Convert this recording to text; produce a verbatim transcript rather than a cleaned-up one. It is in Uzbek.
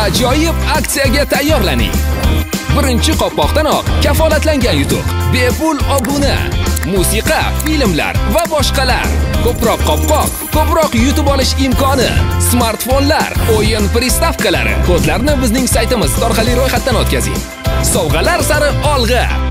Ajoyib aksiyaga tayyorlaning. Birinchi qopqoqdanoq kafolatlangan yutuq, bepul obuna, musiqa, filmlar va boshqalar. Ko'proq qopqoq, ko'proq yutib olish imkoni. Smartfonlar, o'yin pristavkalari. Kodlarni bizning saytimiz orqali ro'yxatdan o'tkazing. Sovg'alar sari olg'a.